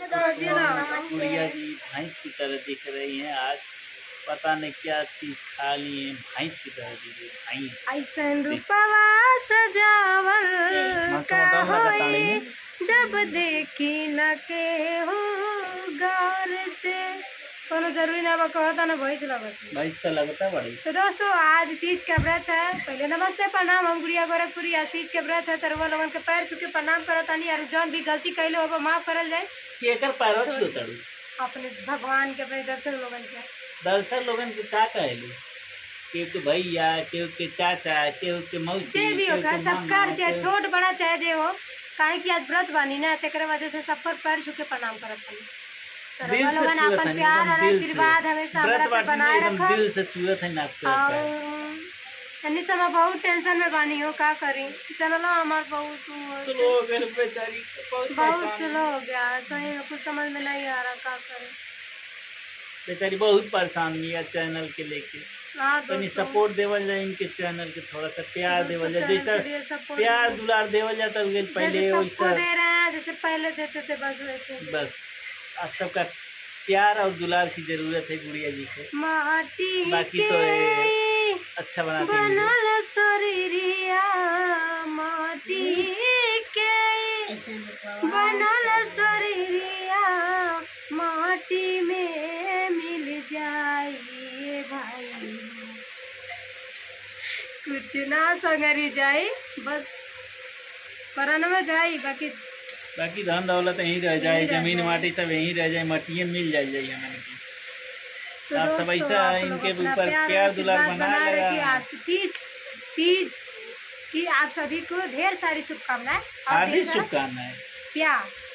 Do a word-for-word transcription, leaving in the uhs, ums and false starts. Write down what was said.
गुड़िया जी भैंस की तरह दिख रही हैं आज। पता नहीं क्या चीज खा ली है, भैंस की तरह दिख रही है भैंस। ऐसन रूपवा सजावल का होई जब देखी न के हो गौर से। कोनो जरूरी ना बा कहता ना भैंस लगत भैंस तो लगता बड़ी। तो दोस्तों आज तीज का व्रत है। पहले नमस्ते प्रणाम, हम गुड़िया गोरखपुरी। आज तीज के व्रत है, तरवा लोगन के पैर छू के प्रणाम करतानी और जौन भी गलती कैले हो माफ करल जाए। केकर पैर छू तड़ू अपने भगवान के, अपने दर्शक लोगन के। दर्शक लोगन के का कहली? केहू के भैया, केहू के चाचा, केहू के मौसी, जे भी होगा सबका चाहे छोट बड़ा चाहे जे हो, काहे कि आज व्रत बानी ना, तेकरे वजह से सब पर पैर छू के प्रणाम करत बानी। दिल से छुअत है, प्यार और आशीर्वाद हमेशा हमरा पे बनाए रखा। दिल से छुअत है ना। अन्नी समय बहुत टेंशन में बानी हो, का करी। चलो हमार बहुत स्लो हो गया बेचारी, बहुत स्लो हो गया। सही में कुछ समझ में नहीं आ रहा, का करे। बेचारी बहुत परेशान है चैनल के लेके। तो सपोर्ट देवल जाए इनके चैनल के, थोड़ा सा प्यार देवल जाए। जैसा प्यार दुलार देवल जाता है पहले वैसा दे रहे हैं, जैसे पहले देते थे बस वैसे। बस आप सबका प्यार और दुलार की जरूरत है गुड़िया जी को। माटी बाकी तो अच्छा बनाते हैं। बनल शरीरिया माटी के, बनल शरीरिया माटी में मिल जाइए भाई। कुछ ना संगरी जाई, बस परन में जाई। बाकी बाकी धन दौलत यहीं रह जाए, जमीन माटी सब यहीं रह जाए, मटिए मिल जाए जाए हमें की। तो आप सब ऐसा इनके ऊपर प्यार दुलार बना लगा। तीज तीज की आप सभी को ढेर सारी शुभकामनाएं, हार्दिक शुभकामनाएं। प्यार।